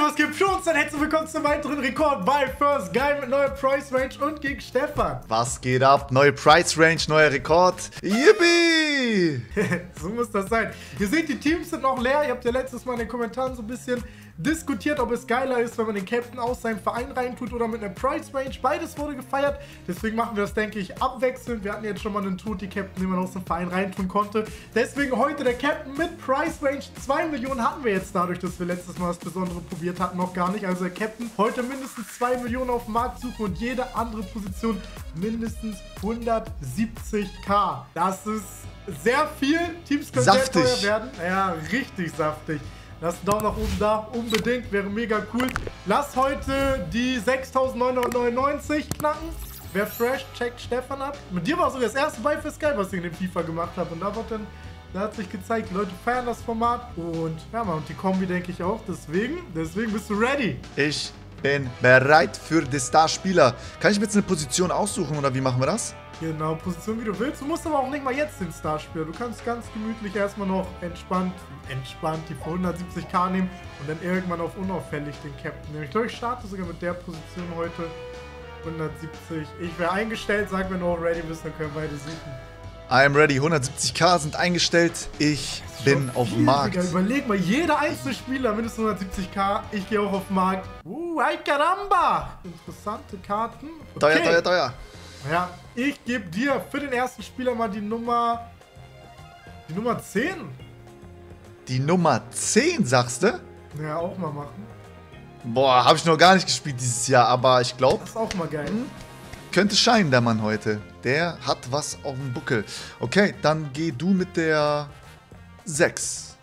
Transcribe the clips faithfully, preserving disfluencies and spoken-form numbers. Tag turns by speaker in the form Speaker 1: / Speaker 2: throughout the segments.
Speaker 1: was gibt schon? Dann herzlich willkommen zum weiteren Rekord bei First Guy mit neuer Price Range und gegen Stefan.
Speaker 2: Was geht ab? Neue Price Range, neuer Rekord. Yippie!
Speaker 1: So muss das sein. Ihr seht, die Teams sind noch leer. Ihr habt ja letztes Mal in den Kommentaren so ein bisschen diskutiert, ob es geiler ist, wenn man den Captain aus seinem Verein reintut oder mit einer Price Range. Beides wurde gefeiert. Deswegen machen wir das, denke ich, abwechselnd. Wir hatten jetzt schon mal einen Tod, die Captain, den man aus dem Verein reintun konnte. Deswegen heute der Captain mit Price Range. zwei Millionen hatten wir jetzt dadurch, dass wir letztes Mal das Besondere probiert hatten, noch gar nicht. Also der Captain heute mindestens zwei Millionen auf dem Markt suchen und jede andere Position mindestens hundertsiebzigtausend. Das ist sehr viel. Teams können
Speaker 2: saftig.
Speaker 1: sehr teuer werden. Ja, richtig saftig. Lass einen Daumen nach oben da, unbedingt, wäre mega cool. Lass heute die sechstausendneunhundertneunundneunzig knacken. Wer fresh, checkt Stefan ab. Mit dir war sogar das erste bei für Sky, was ich in dem FIFA gemacht habe. Und da, wird dann, da hat sich gezeigt, die Leute feiern das Format. Und ja, man, und die Kombi denke ich auch. Deswegen, deswegen bist du ready.
Speaker 2: Ich bin bereit für den Starspieler. Kann ich mir jetzt eine Position aussuchen oder wie machen wir das?
Speaker 1: Genau, Position wie du willst. Du musst aber auch nicht mal jetzt den Star spielen. Du kannst ganz gemütlich erstmal noch entspannt, entspannt die hundertsiebzigtausend nehmen und dann irgendwann auf unauffällig den Captain nehmen. Ich glaube, ich starte sogar mit der Position heute. hundertsiebzig. Ich wäre eingestellt, sag, wenn du auch ready bist, dann können beide suchen.
Speaker 2: I'm ready. hundertsiebzigtausend sind eingestellt. Ich bin auf dem Markt.
Speaker 1: Digga. Überleg mal, jeder einzelne Spieler mindestens hundertsiebzigtausend. Ich gehe auch auf den Markt. Uh, ay caramba! Interessante Karten. Okay.
Speaker 2: Teuer, teuer, teuer.
Speaker 1: Ja, ich gebe dir für den ersten Spieler mal die Nummer... Die Nummer zehn.
Speaker 2: Die Nummer zehn, sagst du?
Speaker 1: Ja, auch mal machen.
Speaker 2: Boah, habe ich noch gar nicht gespielt dieses Jahr, aber ich glaube...
Speaker 1: Das ist auch mal geil.
Speaker 2: Hm, könnte scheinen, der Mann heute. Der hat was auf dem Buckel. Okay, dann geh du mit der sechs.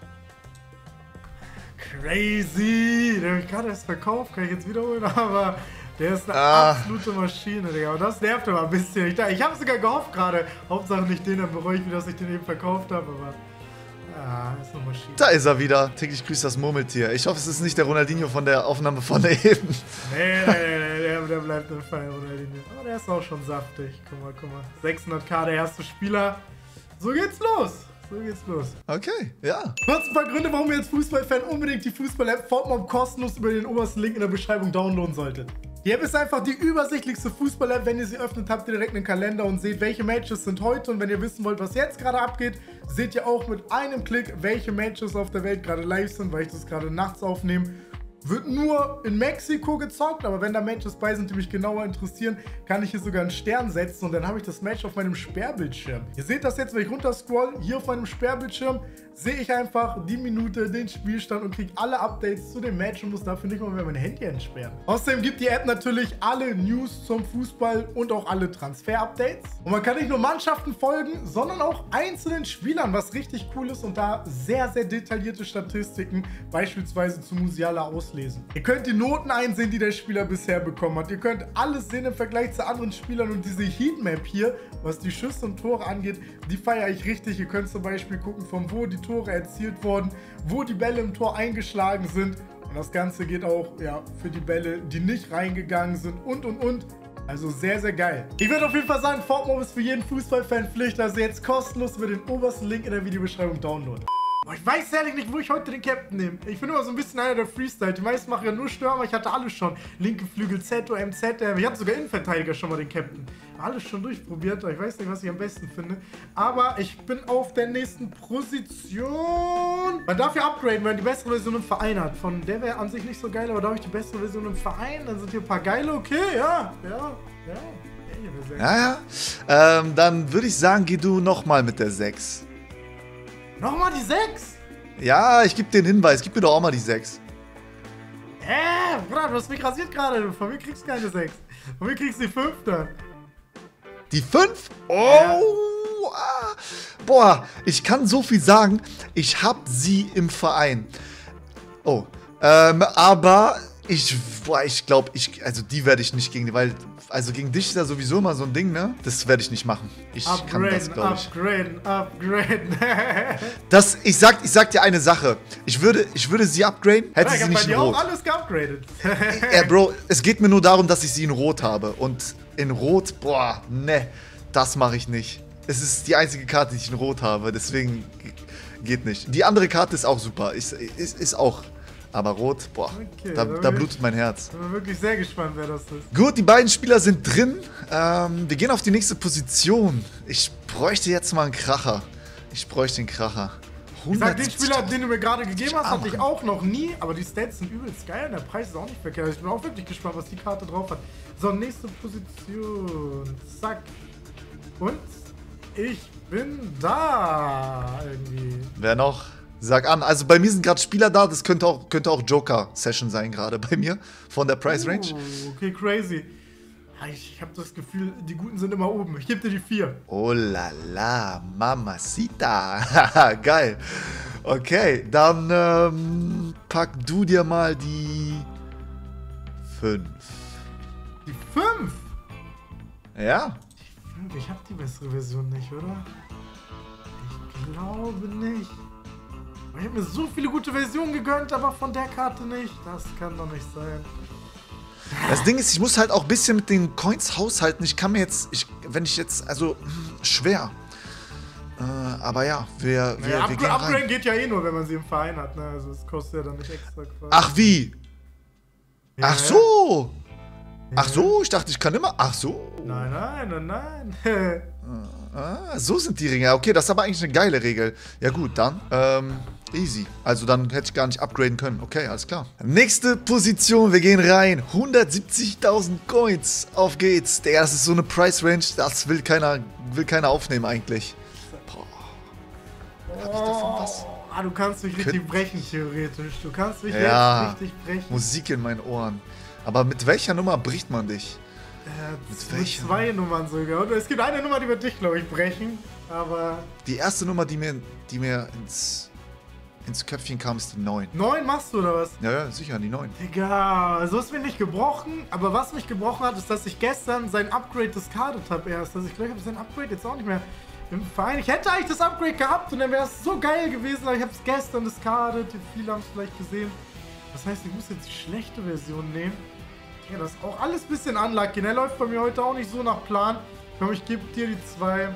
Speaker 1: Crazy! Den habe ich gerade erst verkauft, kann ich jetzt wiederholen, aber... Der ist eine
Speaker 2: ah.
Speaker 1: absolute Maschine, Digga. Und das nervt immer ein bisschen. Ich, ich habe sogar gehofft gerade. Hauptsache nicht den, dann bereue ich wieder, dass ich den eben verkauft habe. Aber ja, ist eine Maschine.
Speaker 2: Da ist er wieder. Täglich grüßt das Murmeltier. Ich hoffe, es ist nicht der Ronaldinho von der Aufnahme von eben.
Speaker 1: Nee, nee, nee, nee der, der bleibt ein Fall, Ronaldinho. Aber der ist auch schon saftig. Guck mal, guck mal. sechshunderttausend, der erste Spieler. So geht's los. So geht's los.
Speaker 2: Okay, ja.
Speaker 1: Kurz ein paar Gründe, warum ihr als Fußballfan unbedingt die Fußball-App FortMob kostenlos über den obersten Link in der Beschreibung downloaden solltet. Die App ist einfach die übersichtlichste Fußball-App. Wenn ihr sie öffnet, habt ihr direkt einen Kalender und seht, welche Matches sind heute. Und wenn ihr wissen wollt, was jetzt gerade abgeht, seht ihr auch mit einem Klick, welche Matches auf der Welt gerade live sind, weil ich das gerade nachts aufnehme. Wird nur in Mexiko gezockt, aber wenn da Matches bei sind, die mich genauer interessieren, kann ich hier sogar einen Stern setzen und dann habe ich das Match auf meinem Sperrbildschirm. Ihr seht das jetzt, wenn ich runterscroll, hier auf meinem Sperrbildschirm sehe ich einfach die Minute, den Spielstand und kriege alle Updates zu dem Match und muss dafür nicht mal mehr mein Handy entsperren. Außerdem gibt die App natürlich alle News zum Fußball und auch alle Transfer-Updates. Und man kann nicht nur Mannschaften folgen, sondern auch einzelnen Spielern, was richtig cool ist und da sehr, sehr detaillierte Statistiken, beispielsweise zu Musiala auslesen. Ihr könnt die Noten einsehen, die der Spieler bisher bekommen hat. Ihr könnt alles sehen im Vergleich zu anderen Spielern und diese Heatmap hier, was die Schüsse und Tore angeht, die feiere ich richtig. Ihr könnt zum Beispiel gucken, von wo die Tore erzielt wurden, wo die Bälle im Tor eingeschlagen sind. Und das Ganze geht auch ja, für die Bälle, die nicht reingegangen sind und und und. Also sehr, sehr geil. Ich würde auf jeden Fall sagen, FortMob ist für jeden Fußballfan Pflicht. Also jetzt kostenlos über den obersten Link in der Videobeschreibung downloaden. Oh, ich weiß ehrlich nicht, wo ich heute den Captain nehme. Ich bin immer so ein bisschen einer der Freestyle. Die meisten machen ja nur Stürmer. Ich hatte alles schon. Linke Flügel, Z O M, Z R. Ich hatte sogar Innenverteidiger schon mal den Captain. Alles schon durchprobiert. Ich weiß nicht, was ich am besten finde. Aber ich bin auf der nächsten Position. Man darf ja upgraden, wenn man die bessere Version im Verein hat. Von der wäre an sich nicht so geil, aber da habe ich die bessere Version im Verein. Dann sind hier ein paar geile. Okay, ja, ja, ja.
Speaker 2: Ja, ja. Ähm, dann würde ich sagen, geh du nochmal mit der sechs.
Speaker 1: Nochmal die sechs?
Speaker 2: Ja, ich gebe dir den Hinweis. Gib mir doch auch mal die sechs.
Speaker 1: Äh, Bruder, du hast mich rasiert gerade. Von mir kriegst du keine sechs. Von mir kriegst du die fünf dann.
Speaker 2: Die fünf? Oh!
Speaker 1: Ja.
Speaker 2: Ah. Boah, ich kann so viel sagen. Ich habe sie im Verein. Oh. Ähm, aber ich, boah, ich glaube, ich, also die werde ich nicht gegen die, weil, also gegen dich ist ja sowieso immer so ein Ding, ne? Das werde ich nicht machen. Ich kann das, glaube ich.
Speaker 1: Upgraden, upgraden.
Speaker 2: Das, ich sag, ich sag dir eine Sache. Ich würde, ich würde sie upgraden, hätte
Speaker 1: ja,
Speaker 2: sie nicht in Rot.
Speaker 1: Ich habe bei dir auch alles geupgradet.
Speaker 2: Ja, Bro, es geht mir nur darum, dass ich sie in Rot habe. Und in Rot, boah, ne, das mache ich nicht. Es ist die einzige Karte, die ich in Rot habe, deswegen geht nicht. Die andere Karte ist auch super, ist, ist, ist auch Aber rot, boah,
Speaker 1: Okay,
Speaker 2: da,
Speaker 1: da
Speaker 2: da
Speaker 1: bin
Speaker 2: blutet mein Herz.
Speaker 1: Ich bin wirklich sehr gespannt, wer das ist.
Speaker 2: Gut, die beiden Spieler sind drin. Ähm, wir gehen auf die nächste Position. Ich bräuchte jetzt mal einen Kracher. Ich bräuchte den Kracher.
Speaker 1: Ich sag, den Spieler, den du mir gerade gegeben hast, hatte ich
Speaker 2: Arme.
Speaker 1: auch noch nie, aber die Stats sind übelst geil und der Preis ist auch nicht verkehrt. Ich bin auch wirklich gespannt, was die Karte drauf hat. So, nächste Position. Zack. Und ich bin da. Irgendwie.
Speaker 2: Wer noch? Sag an. Also bei mir sind gerade Spieler da. Das könnte auch, könnte auch Joker-Session sein gerade bei mir. Von der Price Range.
Speaker 1: Oh, okay, crazy. Ich, ich habe das Gefühl, die Guten sind immer oben. Ich gebe dir die vier.
Speaker 2: Oh la la, Mamacita. Geil. Okay, dann ähm, pack du dir mal die fünf.
Speaker 1: Die fünf?
Speaker 2: Ja?
Speaker 1: Ich habe die bessere Version nicht, oder? Ich glaube nicht. Ich habe mir so viele gute Versionen gegönnt, aber von der Karte nicht. Das kann doch nicht sein.
Speaker 2: Das Ding ist, ich muss halt auch ein bisschen mit den Coins haushalten. Ich kann mir jetzt, ich, wenn ich jetzt, also, schwer. Äh, aber ja, wir, wir,
Speaker 1: Naja,
Speaker 2: wir gehen
Speaker 1: Upgrade
Speaker 2: rein.
Speaker 1: geht ja eh nur, wenn man sie im Verein hat. Ne? Also es kostet ja dann nicht extra quasi.
Speaker 2: Ach, wie?
Speaker 1: Ja,
Speaker 2: Ach so.
Speaker 1: ja.
Speaker 2: Ach so, ich dachte, ich kann immer. Ach so.
Speaker 1: Nein, nein, nein, nein.
Speaker 2: Ah, so sind die Ringe. Okay, das ist aber eigentlich eine geile Regel. Ja gut, dann ähm, easy. Also dann hätte ich gar nicht upgraden können. Okay, alles klar. Nächste Position, wir gehen rein. hundertsiebzigtausend Coins. Auf geht's. Digga, das ist so eine Price Range, das will keiner, will keiner aufnehmen eigentlich. Boah. Hab ich davon was?
Speaker 1: Ah, du kannst mich richtig
Speaker 2: Könnt-
Speaker 1: brechen, theoretisch. Du kannst mich
Speaker 2: Ja.
Speaker 1: jetzt richtig brechen.
Speaker 2: Musik in meinen Ohren. Aber mit welcher Nummer bricht man dich?
Speaker 1: Äh,
Speaker 2: Mit
Speaker 1: mit
Speaker 2: welcher?
Speaker 1: zwei Nummern sogar. Und es gibt eine Nummer, die wird dich, glaube ich, brechen. Aber
Speaker 2: Die erste Nummer, die mir, die mir ins, ins Köpfchen kam, ist die neun.
Speaker 1: neun machst du oder was?
Speaker 2: Ja, ja, sicher, die neun.
Speaker 1: Digga, so ist mir nicht gebrochen. Aber was mich gebrochen hat, ist, dass ich gestern sein Upgrade discardet habe erst. Also ich glaube, ich habe sein Upgrade jetzt auch nicht mehr im Verein. Ich hätte eigentlich das Upgrade gehabt und dann wäre es so geil gewesen, aber ich habe es gestern discardet. Viele haben es vielleicht gesehen. Das heißt, ich muss jetzt die schlechte Version nehmen. Ja, das ist auch alles ein bisschen unlucky. Der läuft bei mir heute auch nicht so nach Plan. Ich glaube, ich gebe dir die zwei.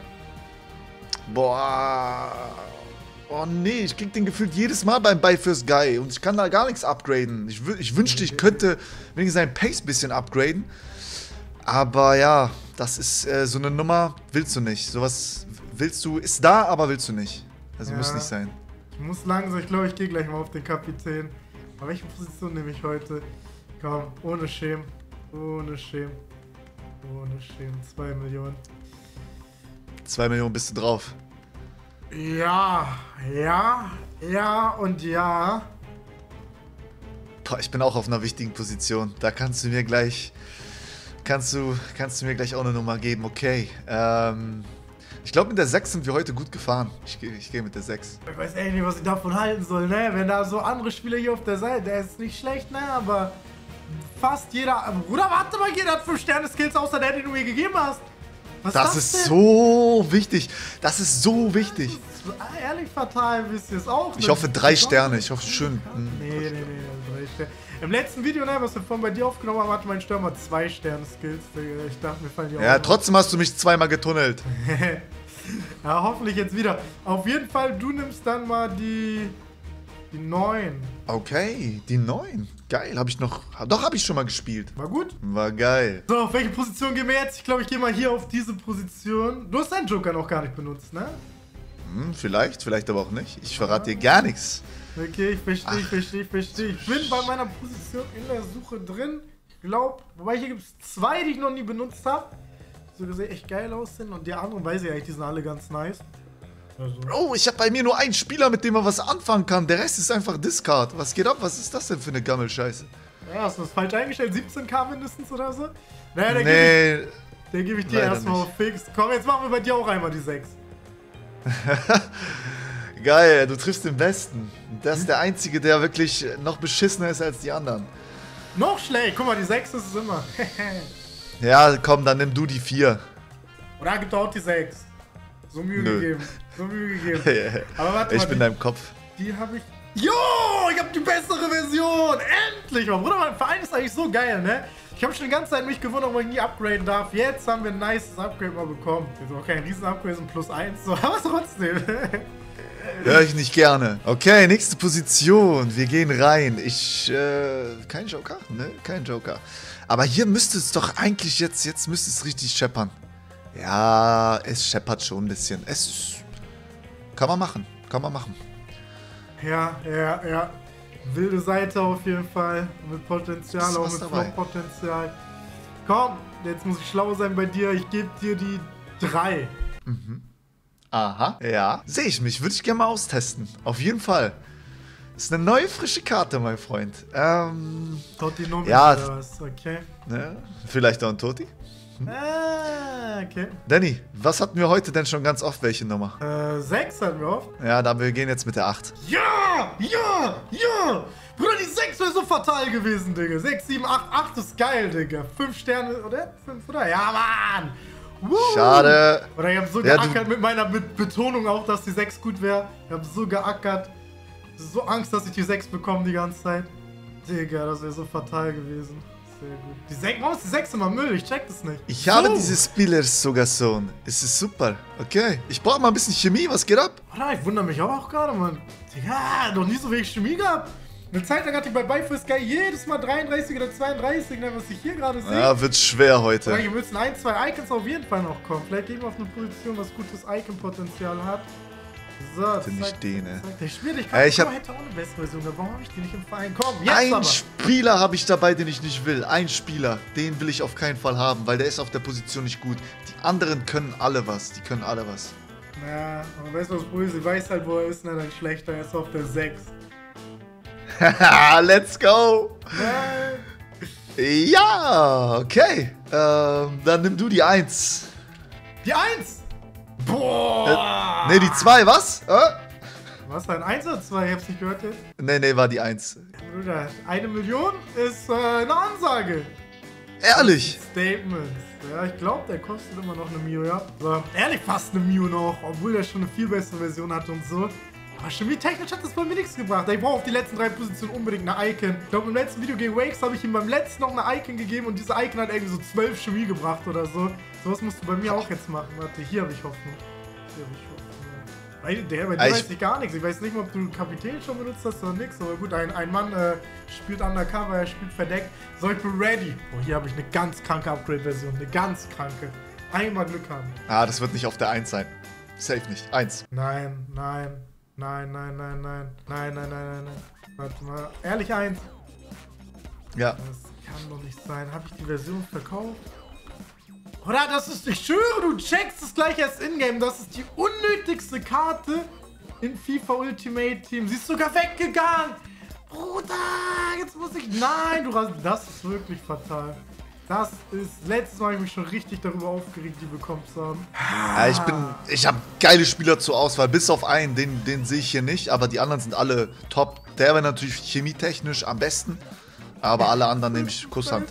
Speaker 2: Boah. Oh nee, ich krieg den gefühlt jedes Mal beim Buy First Guy und ich kann da gar nichts upgraden. Ich, wü- ich wünschte, ich könnte wenigstens seinen Pace ein bisschen upgraden. Aber ja, das ist äh, so eine Nummer, willst du nicht. Sowas willst du, ist da, aber willst du nicht. Also
Speaker 1: Ja.
Speaker 2: muss nicht sein.
Speaker 1: Ich muss langsam, ich glaube, ich gehe gleich mal auf den Kapitän. Aber welche Position nehme ich heute? Komm, ohne Schämen. Ohne Schämen. Ohne Schämen. Zwei Millionen.
Speaker 2: Zwei Millionen bist du drauf.
Speaker 1: Ja, ja, ja und ja.
Speaker 2: Boah, ich bin auch auf einer wichtigen Position. Da kannst du mir gleich, kannst du, kannst du mir gleich auch eine Nummer geben. Okay. Ähm, ich glaube, mit der sechs sind wir heute gut gefahren. Ich, geh- ich gehe mit der sechs.
Speaker 1: Ich weiß echt nicht, was ich davon halten soll, ne? Wenn da so andere Spieler hier auf der Seite, der ist nicht schlecht, ne? Aber fast jeder. Bruder, warte mal, jeder hat fünf Sterne Skills, außer der, den du mir gegeben hast. Was
Speaker 2: Das
Speaker 1: ist
Speaker 2: ist
Speaker 1: denn?
Speaker 2: so wichtig. Das ist so wichtig.
Speaker 1: Ah, ehrlich fatal wisst ihr es auch.
Speaker 2: Ich
Speaker 1: ne?
Speaker 2: hoffe drei Sterne. Ich hoffe schön. Hm.
Speaker 1: Nee, nee, nee, nee, drei Sterne. Im letzten Video, ne, was wir vorhin bei dir aufgenommen haben, hatte mein Stürmer zwei Sterne Skills, Digga. Ich dachte, mir fallen die auch
Speaker 2: Ja,
Speaker 1: noch.
Speaker 2: trotzdem hast du mich zweimal getunnelt.
Speaker 1: Ja, hoffentlich jetzt wieder. Auf jeden Fall, du nimmst dann mal die. Die neun.
Speaker 2: Okay, die neun. Geil, habe ich noch. Doch, habe ich schon mal gespielt.
Speaker 1: War gut?
Speaker 2: War geil.
Speaker 1: So, auf welche Position gehen wir jetzt? Ich glaube, ich gehe mal hier auf diese Position. Du hast deinen Joker noch gar nicht benutzt, ne?
Speaker 2: Hm, vielleicht, vielleicht aber auch nicht. Ich verrate dir gar nichts.
Speaker 1: Okay, ich verstehe, ich verstehe, ich verstehe. Ich bin bei meiner Position in der Suche drin. Ich glaube, wobei hier gibt es zwei, die ich noch nie benutzt habe. So gesehen echt geil aussehen. Und die anderen weiß ich eigentlich, die sind alle ganz nice. Also.
Speaker 2: Oh, ich habe bei mir nur einen Spieler, mit dem man was anfangen kann. Der Rest ist einfach Discard. Was geht ab? Was ist das denn für eine Gammelscheiße?
Speaker 1: Ja, hast du das falsch eingestellt? siebzehn K mindestens oder so? Naja, dann gebe
Speaker 2: Nee.
Speaker 1: ich, dann geb ich dir
Speaker 2: leider
Speaker 1: erstmal
Speaker 2: nicht.
Speaker 1: auf fix. Komm, jetzt machen wir bei dir auch einmal die sechs.
Speaker 2: Geil, du triffst den Besten. Das ist der Einzige, der wirklich noch beschissener ist als die anderen.
Speaker 1: Noch schlecht. Guck mal, die sechs ist es immer.
Speaker 2: Ja, komm, dann nimm du die vier.
Speaker 1: Oder gibt auch die sechs. So Mühe
Speaker 2: Nö.
Speaker 1: gegeben. So Mühe gegeben. Aber warte
Speaker 2: Ich
Speaker 1: mal,
Speaker 2: bin
Speaker 1: die,
Speaker 2: deinem Kopf.
Speaker 1: die habe ich... Jo, ich habe die bessere Version. Endlich. Mein Bruder, mein Verein ist eigentlich so geil, ne? Ich habe schon die ganze Zeit mich gewundert, ob ich nie upgraden darf. Jetzt haben wir ein nices Upgrade mal bekommen. Jetzt auch kein riesen Upgrade, ein plus eins. So, aber trotzdem.
Speaker 2: Hör ich nicht gerne. Okay, nächste Position. Wir gehen rein. Ich, äh, kein Joker? Ne, kein Joker. Aber hier müsste es doch eigentlich jetzt, jetzt müsste es richtig scheppern. Ja, es scheppert schon ein bisschen. Es kann man machen, kann man machen.
Speaker 1: Ja, ja, ja. Wilde Seite auf jeden Fall. Mit Potenzial,
Speaker 2: Ist
Speaker 1: auch
Speaker 2: was
Speaker 1: mit
Speaker 2: dabei.
Speaker 1: Flop-Potenzial. Komm, jetzt muss ich schlau sein bei dir. Ich gebe dir die drei.
Speaker 2: Mhm. Aha, ja. Sehe ich mich, würde ich gerne mal austesten. Auf jeden Fall. Ist eine neue, frische Karte, mein Freund. Ähm,
Speaker 1: Totti Nomi
Speaker 2: ja.
Speaker 1: oder was? Okay.
Speaker 2: ne? Vielleicht auch ein Toti?
Speaker 1: Ah, okay.
Speaker 2: Danny, was hatten wir heute denn schon ganz oft? Welche Nummer?
Speaker 1: Äh, sechs hatten wir oft.
Speaker 2: Ja, da wir gehen jetzt mit der acht.
Speaker 1: Ja! Ja! Ja! Bruder, die sechs wäre so fatal gewesen, Digga. sechs, sieben, acht, acht ist geil, Digga. fünf Sterne, oder? fünf, oder? Ja, Mann! Woo!
Speaker 2: Schade.
Speaker 1: Oder ich hab so
Speaker 2: Ja,
Speaker 1: geackert mit meiner mit Betonung auch, dass die sechs gut wäre. Ich hab so geackert. So Angst, dass ich die sechs bekomme die ganze Zeit. Digga, das wäre so fatal gewesen. Sehr gut. Die sechs, warum ist die sechs immer Müll? Ich check das nicht.
Speaker 2: Ich habe
Speaker 1: So.
Speaker 2: diese Spielers sogar so. Es ist super. Okay. Ich brauche mal ein bisschen Chemie. Was geht ab?
Speaker 1: Oder ich wundere mich auch gerade, Mann. Digga, noch nie so wenig Chemie gehabt. Eine Zeit lang hatte ich bei Buy Sky jedes Mal dreiunddreißig oder zweiunddreißig, ne, was ich hier gerade sehe.
Speaker 2: Ja, wird schwer
Speaker 1: Oder
Speaker 2: heute.
Speaker 1: hier müssen ein, zwei Icons auf jeden Fall noch kommen. Vielleicht gehen wir auf eine Position, was gutes Icon-Potenzial hat. So,
Speaker 2: Denn nicht den, ey.
Speaker 1: Der spielt, ich
Speaker 2: Ey, ich hab-
Speaker 1: hätte auch eine bessere Version gehabt. Warum habe ich die nicht im Verein? Komm, jetzt
Speaker 2: Ein
Speaker 1: aber.
Speaker 2: Spieler habe ich dabei, den ich nicht will. Ein Spieler. Den will ich auf keinen Fall haben, weil der ist auf der Position nicht gut. Die anderen können alle was. Die können alle was.
Speaker 1: Ja, aber weißt du was, Brüse? Ich weiß halt, wo er ist, ne, dann schlechter. Er ist auf der sechs.
Speaker 2: Haha, let's go!
Speaker 1: Äh,
Speaker 2: Ja, okay. Ähm, dann nimm du die eins.
Speaker 1: Die eins! Boah!
Speaker 2: Ne, die zwei, was? Äh?
Speaker 1: Was, ein eins oder zwei? Ich hab's nicht gehört jetzt.
Speaker 2: Ne, ne, war die eins.
Speaker 1: Bruder, eine Million ist äh, eine Ansage.
Speaker 2: Ehrlich?
Speaker 1: Statements. Ja, ich glaube, der kostet immer noch eine Mio, ja. So, ehrlich, fast eine Mio noch, obwohl der schon eine viel bessere Version hat und so. Aber chemietechnisch hat das bei mir nichts gebracht. Ich brauche auf die letzten drei Positionen unbedingt eine Icon. Ich glaube, im letzten Video gegen Wakes habe ich ihm beim letzten noch eine Icon gegeben und diese Icon hat irgendwie so zwölf Chemie gebracht oder so. Sowas musst du bei mir auch jetzt machen. Warte, hier habe ich Hoffnung. Hier habe ich Hoffnung. Bei der, bei dir
Speaker 2: Ich-
Speaker 1: weiß ich gar nichts. Ich weiß nicht mal, ob du Kapitän schon benutzt hast oder nichts. Aber gut, ein, ein Mann äh, spielt undercover, er spielt verdeckt. So, ich bin ready. Oh, hier habe ich eine ganz kranke Upgrade-Version. Eine ganz kranke. Einmal Glück haben.
Speaker 2: Ah, das wird nicht auf der eins sein. Safe nicht. eins.
Speaker 1: Nein, nein, nein, nein, nein, nein, nein, nein, nein, nein, nein. Warte mal. Ehrlich eins.
Speaker 2: Ja.
Speaker 1: Das kann doch nicht sein. Habe ich die Version verkauft? Oder das ist, ich schwöre, du checkst es gleich erst in-game. Das ist die unnötigste Karte in FIFA Ultimate Team. Sie ist sogar weggegangen. Bruder, jetzt muss ich... Nein, du rast... Das ist wirklich fatal. Das ist... Letztes Mal habe ich mich schon richtig darüber aufgeregt, die bekommen zu haben.
Speaker 2: Ja, ich bin. Ich habe geile Spieler zur Auswahl. Bis auf einen, den, den sehe ich hier nicht. Aber die anderen sind alle top. Der wäre natürlich chemietechnisch am besten. Aber alle anderen nehme ich Kusshand.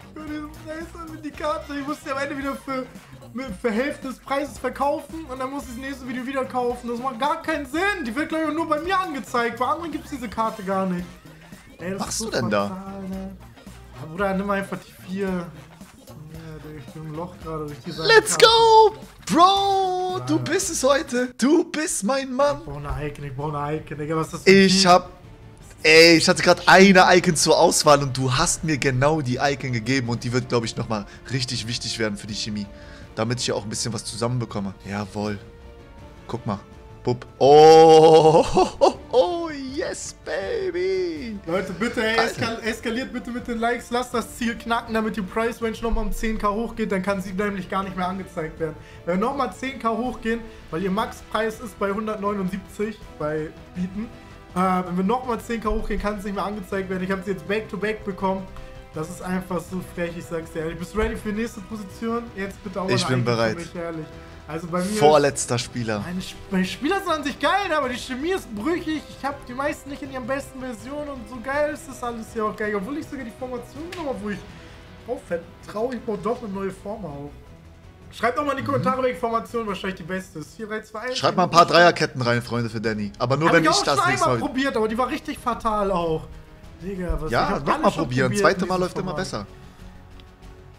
Speaker 1: Die Karte, ich muss die am Ende wieder für, für Hälfte des Preises verkaufen und dann muss ich das nächste Video wieder kaufen. Das macht gar keinen Sinn. Die wird gleich nur bei mir angezeigt. Bei anderen gibt es diese Karte gar nicht. Ey, das
Speaker 2: Was
Speaker 1: ist
Speaker 2: machst
Speaker 1: so
Speaker 2: du denn da?
Speaker 1: fatal, ne? Ja, Bruder, nimm einfach die vier. Ja, ich bin im Loch gerade durch diese
Speaker 2: Let's
Speaker 1: Karte.
Speaker 2: go! Bro, du bist es heute. Du bist mein Mann.
Speaker 1: Ich brauche eine Icon, ich brauche eine Icon, Digga. Was ist das für ein
Speaker 2: Ich
Speaker 1: Team?
Speaker 2: hab. Ey, ich hatte gerade eine Icon zur Auswahl und du hast mir genau die Icon gegeben und die wird, glaube ich, nochmal richtig wichtig werden für die Chemie. Damit ich ja auch ein bisschen was zusammenbekomme. Jawohl. Guck mal. Bub. Oh, oh, oh, yes, baby.
Speaker 1: Leute, bitte, ey, eskal eskaliert bitte mit den Likes, lasst das Ziel knacken, damit die Price Range nochmal um zehn K hochgeht, dann kann sie nämlich gar nicht mehr angezeigt werden. Wenn wir nochmal zehn K hochgehen, weil ihr Maxpreis ist bei hundertneunundsiebzig bei Bieten, äh, wenn wir nochmal zehn K hochgehen, kann es nicht mehr angezeigt werden. Ich habe sie jetzt back-to-back bekommen. Das ist einfach so frech, ich sag's dir ehrlich. Bist du ready für die nächste Position? Jetzt bitte auch
Speaker 2: Ich
Speaker 1: eine
Speaker 2: bin
Speaker 1: Icon
Speaker 2: bereit.
Speaker 1: für mich, ehrlich. Also bei mir...
Speaker 2: Vorletzter Spieler.
Speaker 1: Meine Sp meine Spieler sind an sich geil, ne? Aber die Chemie ist brüchig. Ich habe die meisten nicht in ihren besten Versionen und so geil ist das alles hier auch geil. Obwohl ich sogar die Formation genommen habe, wo ich drauf vertraue, ich baue doch eine neue Form auf. Schreibt doch mal in die Kommentare, welche Formation wahrscheinlich die beste ist. vier drei zwei eins.
Speaker 2: Schreibt mal ein paar Dreierketten rein, Freunde, für Danny. Aber nur,
Speaker 1: Hab
Speaker 2: wenn
Speaker 1: ich
Speaker 2: ich
Speaker 1: auch
Speaker 2: das
Speaker 1: schon
Speaker 2: nächste
Speaker 1: einmal
Speaker 2: Mal...
Speaker 1: probiert, aber die war richtig fatal auch. Digga, was ich
Speaker 2: Ja,
Speaker 1: hab
Speaker 2: noch
Speaker 1: alle
Speaker 2: mal
Speaker 1: schon
Speaker 2: probieren.
Speaker 1: probiert
Speaker 2: Zweite
Speaker 1: in
Speaker 2: Mal
Speaker 1: diesem
Speaker 2: läuft immer
Speaker 1: Format.
Speaker 2: besser.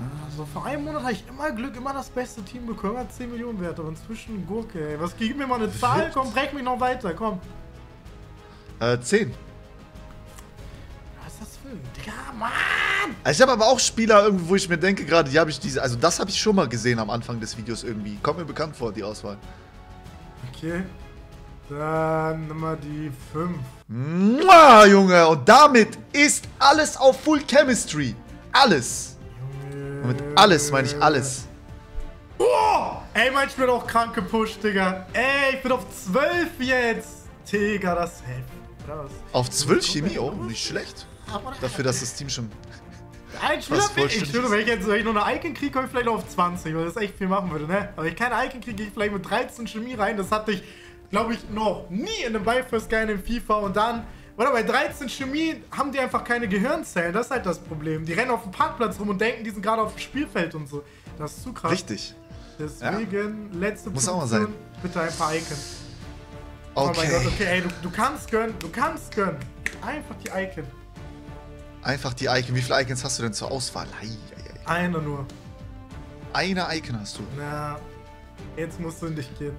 Speaker 1: Also vor einem Monat habe ich immer Glück, immer das beste Team bekommen, hat zehn Millionen wert, aber inzwischen Gurke, ey. Was, gib mir mal eine Zahl, komm, brech mich noch weiter, komm.
Speaker 2: Äh, zehn.
Speaker 1: Was ist das für ein Digga, Mann!
Speaker 2: Also ich habe aber auch Spieler irgendwie, wo ich mir denke, gerade die habe ich diese, also das habe ich schon mal gesehen am Anfang des Videos irgendwie. Kommt mir bekannt vor, die Auswahl.
Speaker 1: Okay. Dann nimm mal die fünf.
Speaker 2: Mua, Junge, und damit ist alles auf Full Chemistry. Alles. Und mit alles meine ich alles.
Speaker 1: Oh! Ey, mein Spiel wird auch krank gepusht, Digga. Ey, ich bin auf zwölf jetzt. Digga, das hilft.
Speaker 2: Auf zwölf Chemie? Oh, nicht schlecht. Dafür, dass das Team schon...
Speaker 1: Ein Spieler, ich schwöre, wenn ich jetzt wenn ich nur eine Icon kriege, komme ich vielleicht auf zwanzig, weil das echt viel machen würde, ne? Aber wenn ich keine Icon kriege, gehe ich vielleicht mit dreizehn Chemie rein. Das hatte ich, glaube ich, noch nie in einem Buy First Guy in FIFA. Und dann, oder bei dreizehn Chemie haben die einfach keine Gehirnzellen. Das ist halt das Problem. Die rennen auf dem Parkplatz rum und denken, die sind gerade auf dem Spielfeld und so. Das ist zu krass.
Speaker 2: Richtig.
Speaker 1: Deswegen, ja. letzte
Speaker 2: Muss
Speaker 1: Position,
Speaker 2: auch mal sein.
Speaker 1: Bitte ein paar Icons.
Speaker 2: Okay.
Speaker 1: Oh mein Gott, okay, ey, du, du kannst gönnen, du kannst gönnen. Einfach die Icon.
Speaker 2: Einfach die Icon. Wie viele Icons hast du denn zur Auswahl? Ei, ei, ei.
Speaker 1: Eine nur.
Speaker 2: Eine Icon hast du.
Speaker 1: Na, jetzt musst du in dich gehen.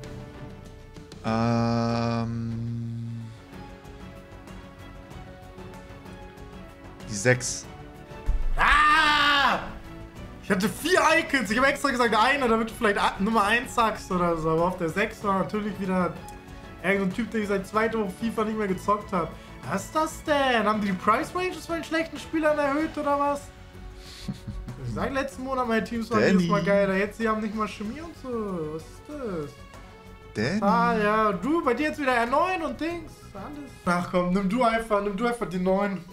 Speaker 2: Ähm... Die sechs.
Speaker 1: Ah! Ich hatte vier Icons. Ich habe extra gesagt, eine, damit du vielleicht Nummer eins sagst oder so. Aber auf der sechs war natürlich wieder irgendein Typ, der ich seit zweiter Woche FIFA nicht mehr gezockt habe. Was ist das denn? Haben die die Price Ranges von den schlechten Spielern erhöht oder was? Ich sag letzten Monat, meine Teams waren jedes Mal geiler. Jetzt, sie haben nicht mal Chemie und so. Was ist das?
Speaker 2: Danny.
Speaker 1: Ah, ja. Du, bei dir jetzt wieder R neun und Dings. Alles. Ach komm, nimm du einfach, nimm du einfach die neun.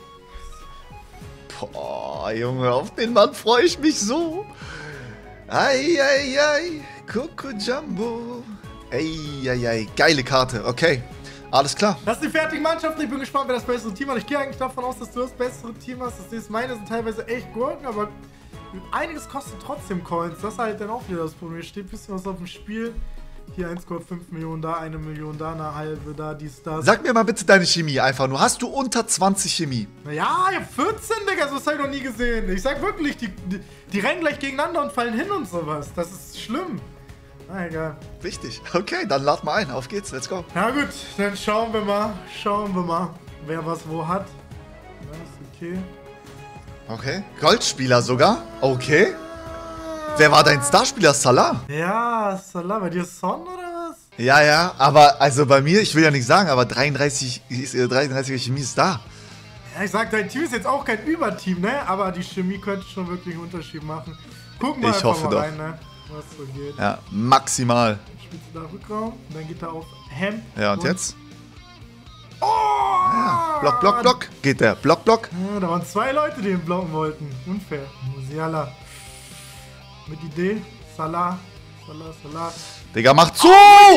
Speaker 2: Boah, Junge, auf den Mann freue ich mich so. Ei, ei, ei. Coco Jumbo. Ei, ei, ei. Geile Karte, okay. Alles klar.
Speaker 1: Das ist die fertige Mannschaft. Ich bin gespannt, wer das bessere Team hat. Ich gehe eigentlich davon aus, dass du das bessere Team hast. Das ist meine sind teilweise echt Gurken, aber einiges kostet trotzdem Coins. Das ist halt dann auch wieder das Problem. Steht ein bisschen was auf dem Spiel. Hier eins Komma fünf Millionen, da eine Million, da eine halbe, da dies, das.
Speaker 2: Sag mir mal bitte deine Chemie einfach nur. Hast du unter zwanzig Chemie?
Speaker 1: Ja, ich hab vierzehn, Digga. Das hab ich noch nie gesehen. Ich sag wirklich, die, die, die rennen gleich gegeneinander und fallen hin und sowas. Das ist schlimm. Na egal.
Speaker 2: Wichtig. Okay, dann lad mal ein. Auf geht's. Let's go.
Speaker 1: Na gut, dann schauen wir mal. Schauen wir mal, wer was wo hat. Das ist okay.
Speaker 2: Okay. Goldspieler sogar? Okay. Wer war dein Starspieler? Salah?
Speaker 1: Ja, Salah. Bei dir Son oder was?
Speaker 2: Ja, ja. Aber also bei mir, ich will ja nicht sagen, aber dreiunddreißig, dreiunddreißiger Chemie ist da.
Speaker 1: Ja, ich sag, dein Team ist jetzt auch kein Überteam, ne? Aber die Chemie könnte schon wirklich einen Unterschied machen. Gucken wir
Speaker 2: Ich
Speaker 1: einfach
Speaker 2: hoffe
Speaker 1: mal
Speaker 2: doch.
Speaker 1: rein, ne? Was so geht.
Speaker 2: Ja, maximal.
Speaker 1: Dann spielst du da Rückraum, und dann geht er auf Hemd.
Speaker 2: Ja, und, und jetzt?
Speaker 1: Oh!
Speaker 2: Ja, Block, Block, Block. Geht der. Block, Block.
Speaker 1: Ja, da waren zwei Leute, die ihn blocken wollten. Unfair. Musiala. Mit Idee. Salah. Salah, Salah.
Speaker 2: Digga, mach zu!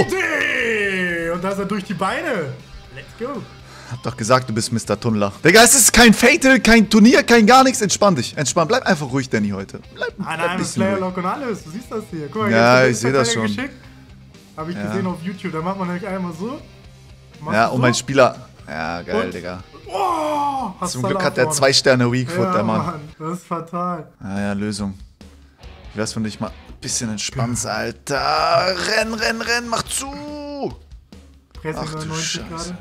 Speaker 1: Idee! Und da ist er durch die Beine. Let's go.
Speaker 2: Hab doch gesagt, du bist Mister Tunnler. Digga, es ist kein Fatal, kein Turnier, kein gar nichts. Entspann dich. Entspann. Bleib einfach ruhig, Danny, heute. Bleib,
Speaker 1: Ah
Speaker 2: bleib
Speaker 1: nein,
Speaker 2: ein
Speaker 1: mit
Speaker 2: bisschen
Speaker 1: Player
Speaker 2: ruhig.
Speaker 1: Lock und alles. Du siehst das hier. Guck mal,
Speaker 2: Ja,
Speaker 1: jetzt
Speaker 2: ich seh das schon.
Speaker 1: Habe ich
Speaker 2: Ja.
Speaker 1: gesehen auf YouTube. Da macht man nämlich einmal so. Machst
Speaker 2: Ja,
Speaker 1: du
Speaker 2: und
Speaker 1: so.
Speaker 2: mein Spieler. Ja, geil,
Speaker 1: Und?
Speaker 2: Digga.
Speaker 1: Oh, hast
Speaker 2: Zum
Speaker 1: Salah
Speaker 2: Glück hat er
Speaker 1: vorne.
Speaker 2: zwei Sterne Weakfoot,
Speaker 1: Ja,
Speaker 2: der Mann.
Speaker 1: Mann. Das ist fatal.
Speaker 2: Ja, ja, Lösung. Wie wär's, wenn du dich mal ein bisschen entspannst, Alter? Renn, renn, renn, mach zu!
Speaker 1: Pressing
Speaker 2: Ach du
Speaker 1: neunundneunzig
Speaker 2: Scheiße.
Speaker 1: gerade.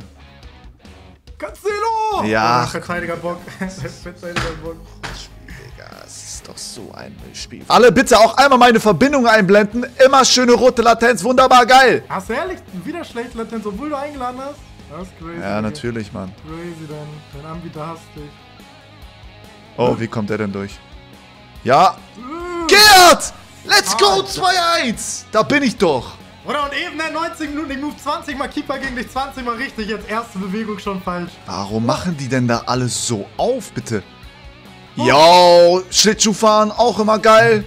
Speaker 1: Cancelo!
Speaker 2: Ja.
Speaker 1: Oh, Verteidiger Bock. Verteidiger Bock.
Speaker 2: Digga, es ist doch so ein Spiel. Alle bitte auch einmal meine Verbindung einblenden. Immer schöne rote Latenz. Wunderbar geil.
Speaker 1: Hast du ehrlich wieder schlechte Latenz, obwohl du eingeladen hast? Das ist crazy.
Speaker 2: Ja,
Speaker 1: Digga.
Speaker 2: natürlich, Mann.
Speaker 1: Crazy, dein, dein Anbieter hasst dich.
Speaker 2: Oh, wie kommt der denn durch? Ja.
Speaker 1: Äh.
Speaker 2: Gerd! Let's go,
Speaker 1: Ah.
Speaker 2: zwei eins! Da bin ich doch.
Speaker 1: Oder und eben, ne, neunzig Minuten, ich move zwanzig Mal Keeper gegen dich, zwanzig Mal richtig, jetzt erste Bewegung schon falsch.
Speaker 2: Warum machen die denn da alles so auf, bitte? Yo, Schlittschuhfahren, auch immer geil.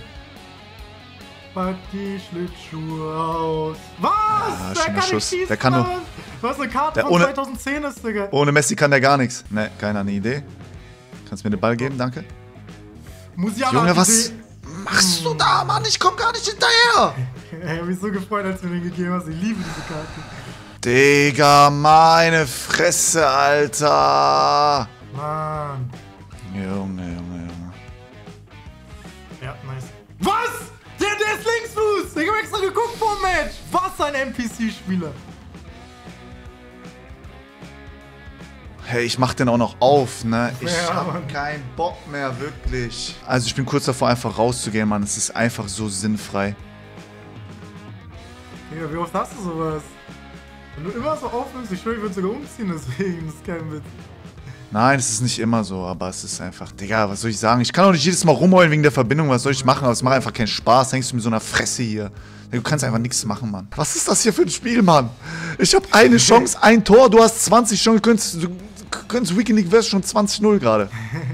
Speaker 1: Pack die Schlittschuhe aus. Was?
Speaker 2: Ja,
Speaker 1: der
Speaker 2: schöner
Speaker 1: kann nicht
Speaker 2: Schuss.
Speaker 1: schießen,
Speaker 2: Der kann nur-
Speaker 1: Mann. Was eine Karte
Speaker 2: Der
Speaker 1: von
Speaker 2: ohne-
Speaker 1: zweitausendzehn ist, Digga.
Speaker 2: Ohne Messi kann der gar nichts. Ne, keiner eine Idee. Kannst mir den Ball geben, danke.
Speaker 1: Musiala
Speaker 2: Junge,
Speaker 1: hat
Speaker 2: was
Speaker 1: Idee.
Speaker 2: machst du da, Mann? Ich komm gar nicht hinterher.
Speaker 1: Ich hab mich so gefreut, als du mir den gegeben hast. Ich liebe diese Karte.
Speaker 2: Digga, meine Fresse, Alter.
Speaker 1: Mann.
Speaker 2: Junge, Junge, Junge.
Speaker 1: Ja, nice ein N P C-Spieler.
Speaker 2: Hey, ich mach den auch noch auf, ne? Ich
Speaker 1: Ja,
Speaker 2: hab
Speaker 1: Mann.
Speaker 2: keinen Bock mehr, wirklich. Also ich bin kurz davor, einfach rauszugehen, Mann. Es ist einfach so sinnfrei.
Speaker 1: Digga, wie oft hast du sowas? Wenn du immer so aufnimmst, ich schwöre, ich würde sogar umziehen, deswegen, das ist kein Witz.
Speaker 2: Nein, es ist nicht immer so, aber es ist einfach, Digga, was soll ich sagen? Ich kann auch nicht jedes Mal rumheulen wegen der Verbindung, was soll ich machen? Aber es macht einfach keinen Spaß, hängst du mit so einer Fresse hier. Du kannst einfach nichts machen, Mann. Was ist das hier für ein Spiel, Mann? Ich habe eine Chance, ein Tor, du hast zwanzig Chancen, du könntest, du könntest Weekend League West schon zwanzig null gerade.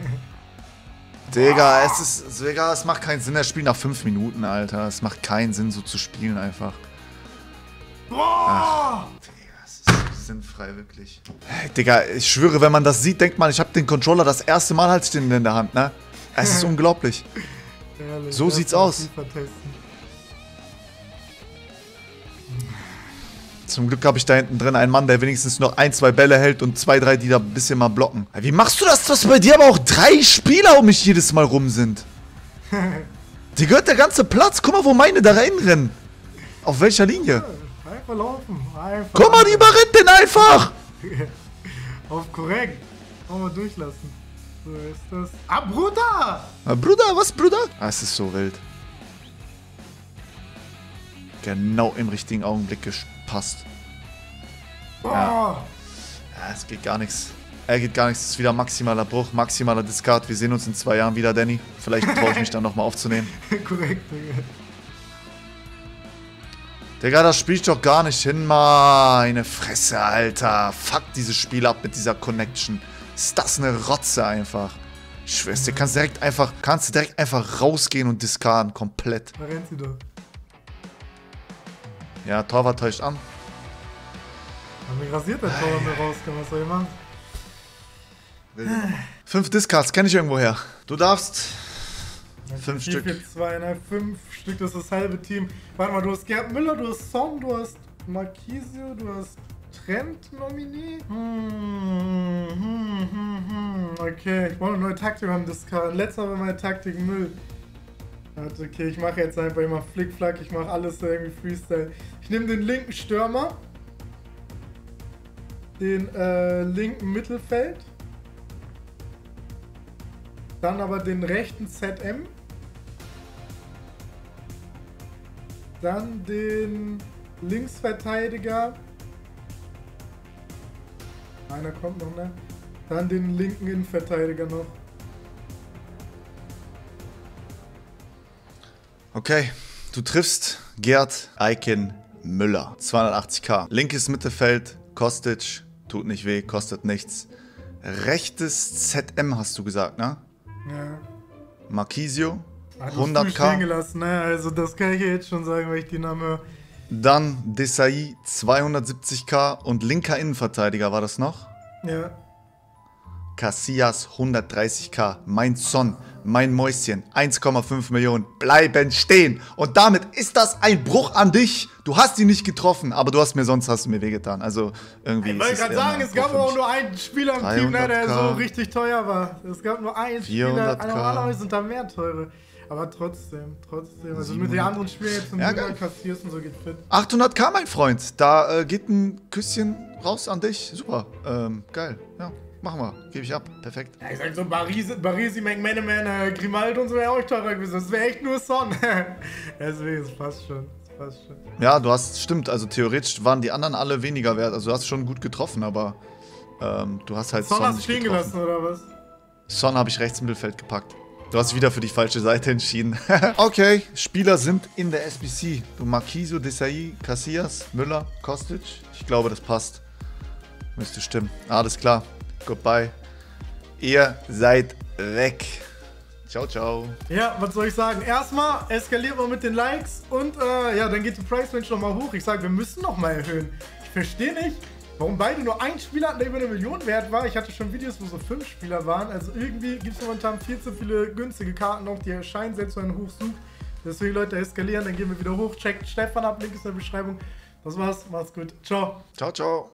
Speaker 2: Digga, es ist, Digga, es macht keinen Sinn, er spielt nach fünf Minuten, Alter. Es macht keinen Sinn, so zu spielen einfach. Ach, Digga, es ist so sinnfrei, wirklich. Hey, Digga, ich schwöre, wenn man das sieht, denkt man, ich habe den Controller das erste Mal halt den in der Hand, ne? Es ist unglaublich.
Speaker 1: Ehrlich,
Speaker 2: So sieht's aus. Zum Glück habe ich da hinten drin einen Mann, der wenigstens noch ein, zwei Bälle hält und zwei, drei, die da ein bisschen mal blocken. Wie machst du das, dass bei dir aber auch drei Spieler um mich jedes Mal rum sind? Dir gehört der ganze Platz. Guck mal, wo meine da reinrennen. Auf welcher Linie?
Speaker 1: Einfach laufen. Einfach
Speaker 2: Guck mal, die überrennt den einfach.
Speaker 1: Auf korrekt. Wollen wir durchlassen. So ist das. Ah, Bruder!
Speaker 2: Na, Bruder, was, Bruder? Ah, es ist so wild. Genau im richtigen Augenblick gepasst.
Speaker 1: Boah.
Speaker 2: Ja. Ja, es geht gar nichts. Er geht gar nichts. Es ist wieder maximaler Bruch, maximaler Discard. Wir sehen uns in zwei Jahren wieder, Danny. Vielleicht traue ich mich dann nochmal aufzunehmen.
Speaker 1: Korrekt, Digga.
Speaker 2: Digga, das spiel ich doch gar nicht hin, meine Fresse, Alter. Fuck dieses Spiel ab mit dieser Connection. Ist das eine Rotze einfach. Ich schwör's dir, kannst direkt einfach, kannst du direkt einfach rausgehen und discarden, komplett.
Speaker 1: Da rennt sie doch.
Speaker 2: Ja, Torwart täuscht an.
Speaker 1: Haben wir rasiert, der Tor, wenn wir rauskommen. Was soll ich machen?
Speaker 2: Fünf Discards, kenne ich irgendwoher. Du darfst fünf
Speaker 1: vier,
Speaker 2: Stück.
Speaker 1: vier, zwei, nein, fünf Stück, das ist das halbe Team. Warte mal, du hast Gerd Müller, du hast Son, du hast Marquisio, du hast Trent Nominee. Hm, hm, hm, hm. Okay, ich brauche eine neue Taktik beim Discard. Letztes Mal war meine Taktik Müll. Warte, okay, ich mache jetzt einfach, ich mache Flickflack, ich mache alles irgendwie Freestyle. Ich nehme den linken Stürmer, den äh, linken Mittelfeld, dann aber den rechten Z M, dann den Linksverteidiger, einer kommt noch, ne? Dann den linken Innenverteidiger noch.
Speaker 2: Okay, du triffst Gerd Eiken Müller. zweihundertachtzig k. Linkes Mittelfeld, Kostic, tut nicht weh, kostet nichts. Rechtes Z M hast du gesagt, ne?
Speaker 1: Ja.
Speaker 2: Marquisio,
Speaker 1: Hat
Speaker 2: hundert
Speaker 1: uns früh stehen
Speaker 2: k.
Speaker 1: gelassen, ne? Also das kann ich jetzt schon sagen, weil ich die Namen höre.
Speaker 2: Dann Desai, zweihundertsiebzig k. Und linker Innenverteidiger war das noch?
Speaker 1: Ja.
Speaker 2: Casillas, hundertdreißig k. Mein Son, mein Mäuschen, eins Komma fünf Millionen, bleiben stehen. Und damit ist das ein Bruch an dich. Du hast ihn nicht getroffen, aber du hast mir, sonst hast du mir wehgetan. Also irgendwie.
Speaker 1: Ich wollte gerade sagen, es gab auch nur einen Spieler im Team, ne, der so richtig teuer war. Es gab nur einen Spieler,
Speaker 2: vierhundert K.
Speaker 1: normalerweise sind da mehr teure. Aber trotzdem, trotzdem. Also mit den anderen Spielen jetzt
Speaker 2: Ja,
Speaker 1: im
Speaker 2: geil.
Speaker 1: Monat kassierst und so geht fit.
Speaker 2: achthundert k, mein Freund. Da äh, geht ein Küsschen raus an dich. Super. Ähm, geil. Ja, machen wir. Gebe ich ab. Perfekt.
Speaker 1: Ja, ich sag so, Barisi, Barisi McManaman, äh, Grimaldo und so wäre auch teurer gewesen. Das wäre echt nur Son. Deswegen, es passt schon. Es passt schon.
Speaker 2: Ja, du hast, stimmt. Also theoretisch waren die anderen alle weniger wert. Also du hast schon gut getroffen, aber ähm, du hast halt
Speaker 1: Son
Speaker 2: Son
Speaker 1: hast du
Speaker 2: nicht
Speaker 1: stehen
Speaker 2: getroffen.
Speaker 1: gelassen, oder was?
Speaker 2: Son habe ich rechts im Mittelfeld gepackt. Du hast wieder für die falsche Seite entschieden. Okay, Spieler sind in der S B C. Du Marquisio, Desai, Casillas, Müller, Kostic. Ich glaube, das passt. Müsste stimmen. Alles klar. Goodbye. Ihr seid weg. Ciao, ciao.
Speaker 1: Ja, was soll ich sagen? Erstmal eskaliert man mit den Likes und äh, ja, dann geht die Price Range nochmal hoch. Ich sage, wir müssen nochmal erhöhen. Ich verstehe nicht, warum beide nur ein Spieler hatten, der über eine Million wert war. Ich hatte schon Videos, wo so fünf Spieler waren. Also irgendwie gibt es momentan viel zu viele günstige Karten noch, die erscheinen, selbst wenn man hochsucht. Deswegen, Leute, eskalieren, dann gehen wir wieder hoch. Checkt Stefan ab, Link ist in der Beschreibung. Das war's, macht's gut. Ciao.
Speaker 2: Ciao, ciao.